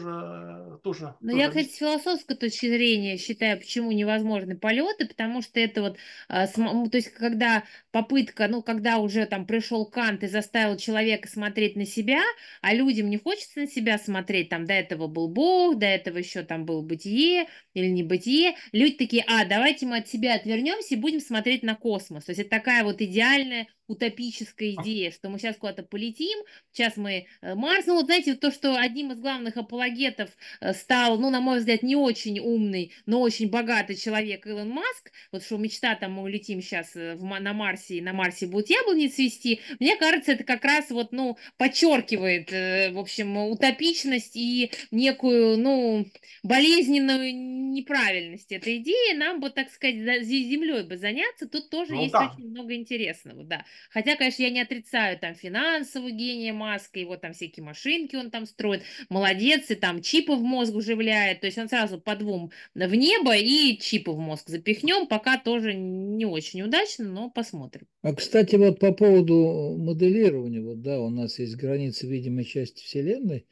Но я, тоже кстати, объясним. с философской точки зрения считаю, почему невозможны полеты, потому что это вот, то есть, когда попытка, ну, когда уже там пришел Кант и заставил человека смотреть на себя, а людям не хочется на себя смотреть, там до этого был Бог, до этого еще там было бытие или не бытие, люди такие, давайте мы от себя отвернемся и будем смотреть на космос. То есть это такая вот идеальная утопическая идея, что мы сейчас куда-то полетим, сейчас мы Марс, ну вот знаете, то, что одним из главных апологетов стал, ну, на мой взгляд, не очень умный, но очень богатый человек Илон Маск, вот что мечта там, мы улетим сейчас на Марсе, и на Марсе будут яблони цвести, мне кажется, это как раз вот, ну, подчеркивает, в общем, утопичность и некую, ну, болезненную неправильность этой идеи, нам бы, так сказать, землей бы заняться, тут тоже Ну есть да, очень много интересного, да. Хотя, конечно, я не отрицаю там финансового гения Маска, его там всякие всякие машинки он там строит, молодец, и там чипы в мозг вживляет, то есть он сразу по двум в небо и чипы в мозг запихнем, пока тоже не очень удачно, но посмотрим. А, кстати, вот по поводу моделирования, вот да, у нас есть границы видимой части Вселенной,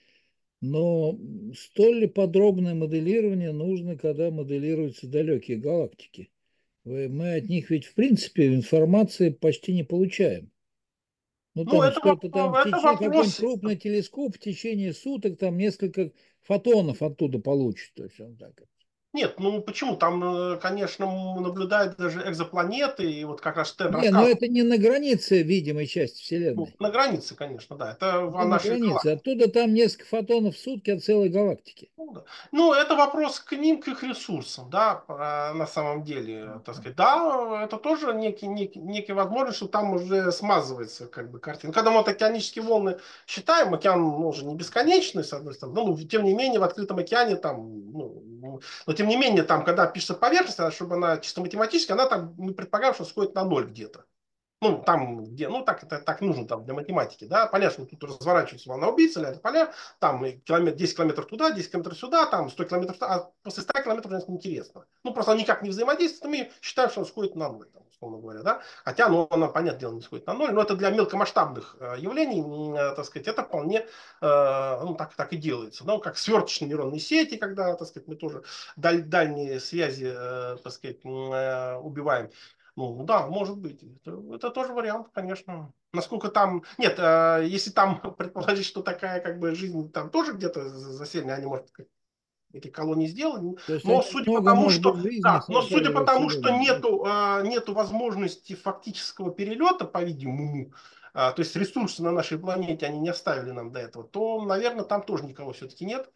но столь ли подробное моделирование нужно, когда моделируются далекие галактики? Мы от них ведь, в принципе, информации почти не получаем. Ну, Ну, там что-то там в это течение, какой-нибудь вопрос. крупный телескоп в течение суток там несколько фотонов оттуда получит. То есть он так. Нет, ну почему? Там, конечно, наблюдают даже экзопланеты, и вот как раз Стэн Не, но рассказывал. это не на границе видимой части Ну, Вселенной. на границе, конечно, да. Это Не о на нашей границе. галактике. Оттуда там несколько фотонов в сутки от целой галактики. Ну, да. Ну, это вопрос к ним, к их ресурсам, да, на самом деле, так сказать. Да, это тоже некий возможность, что там уже смазывается как бы картина. Когда мы вот океанические волны считаем, океан, ну, уже не бесконечный, с одной стороны, но тем не менее в открытом океане там, но тем не менее там, когда пишется поверхность, чтобы она чисто математически, она там, мы предполагаем, что сходит на ноль где-то. Ну, там, где, ну, так, это так нужно там для математики, да, понятно, что тут разворачивается волна убийца, это поля, там 10 километров туда, 10 километров сюда, там 100 километров туда, а после 100 километров это неинтересно. Ну, просто они никак не взаимодействуют, мы считаем, что он сходит на ноль, там, условно говоря, да, хотя, ну, она, понятное дело, не сходит на ноль, но это для мелкомасштабных явлений, так сказать, это вполне, ну, так и делается, ну, как сверточные нейронные сети, когда, так сказать, мы тоже дальние связи, так сказать, убиваем. Ну да, может быть. Это тоже вариант, конечно. Насколько там... Нет, если там предположить, что такая как бы жизнь там тоже где-то заселена, они, может, эти колонии сделаны. То есть Но они судя по много, тому, может быть, что... жизни Да, но судя создали по во тому, что Вселенной. нету возможности фактического перелета, по-видимому, то есть ресурсы на нашей планете они не оставили нам до этого, то, наверное, там тоже никого все-таки нет.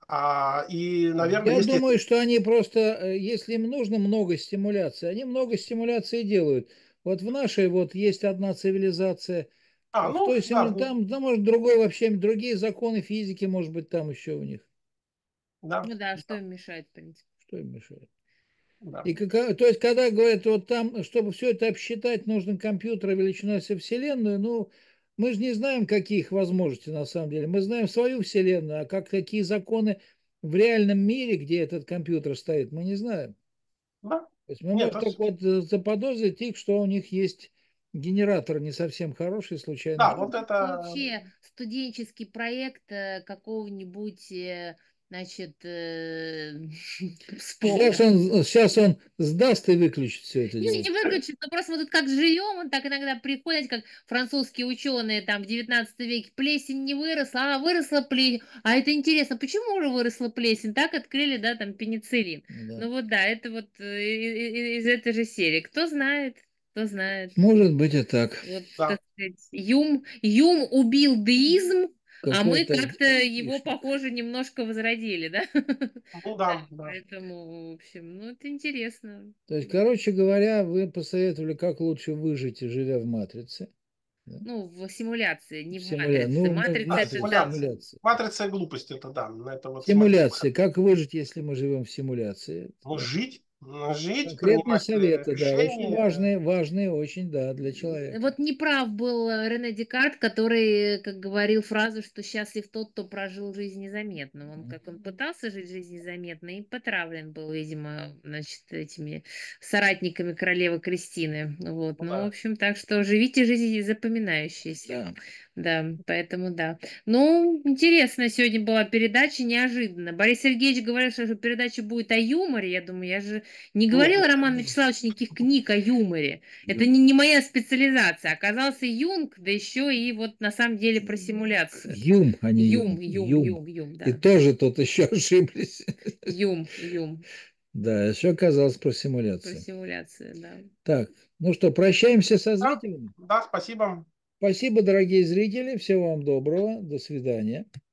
И, наверное, Я если... думаю, что они просто, если им нужно много стимуляции, они много стимуляции делают. Вот в нашей вот есть одна цивилизация, в Ну, той да, там, да, может, другой вообще, другие законы физики, может быть, там еще у них. да, Ну да, что да, им мешает, в принципе. Что им мешает? да. И то есть, когда говорят, вот там, чтобы все это обсчитать, нужен компьютер величиной со Вселенную, ну, мы же не знаем, какие их возможности на самом деле. Мы знаем свою Вселенную, а какие законы в реальном мире, где этот компьютер стоит, мы не знаем. Да. То есть мы Нет, можем только вот заподозрить их, что у них есть генератор не совсем хороший, случайно. да, Может вот быть, это, вообще студенческий проект какого-нибудь, значит, Сейчас спора. сейчас он сдаст и выключит все это Не, дело. не выключит, но просто мы тут как живем, он так иногда приходит, как французские ученые там в 19 веке, плесень не выросла, а выросла плесень. А это интересно, почему же выросла плесень? Так открыли, да, там пенициллин. Да. Ну вот да, это вот из этой же серии. Кто знает, кто знает. Может быть и так. Вот, да, так сказать, Юм убил деизм, а мы Какой-то как-то его, лишний. похоже, немножко возродили, да? ну Да, да, да, поэтому, в общем, ну, это интересно. То есть, короче говоря, вы посоветовали, как лучше выжить, живя в матрице. Да? Ну, в симуляции, не В в симуляции. матрице. Ну, в Матрица это матрице, там... симуляция. симуляции. Матрица глупости, это да, это вот смотреть. Симуляции. Как выжить, если мы живем в симуляции? Ну, Да. жить, Конкретные принимать советы, да, очень решения. важные, важные очень, да, для человека. Вот неправ был Рене Декарт, который, как говорил фразу, что счастлив тот, кто прожил жизнь незаметно. Он, как он пытался жить жизнь незаметно, и потравлен был, видимо, значит, этими соратниками королевы Кристины. Вот. Ну Ну, в да. общем, так что живите жизнь запоминающейся. Да. Да, поэтому да. Ну, интересная сегодня была передача, неожиданно. Борис Сергеевич говорил, что передача будет о юморе. Я думаю, я же не Нет, говорила, Роман Вячеславович, никаких книг о юморе. Это не моя специализация. Оказался Юнг, да еще и вот на самом деле про симуляцию. Юм, а не Юнг. Юм. И Да. тоже тут еще ошиблись. Юм, Да, еще оказалось про про симуляцию. симуляцию, да. Так, ну что, прощаемся со да, зрителями. да, спасибо. Спасибо, дорогие зрители. Всего вам доброго. До свидания.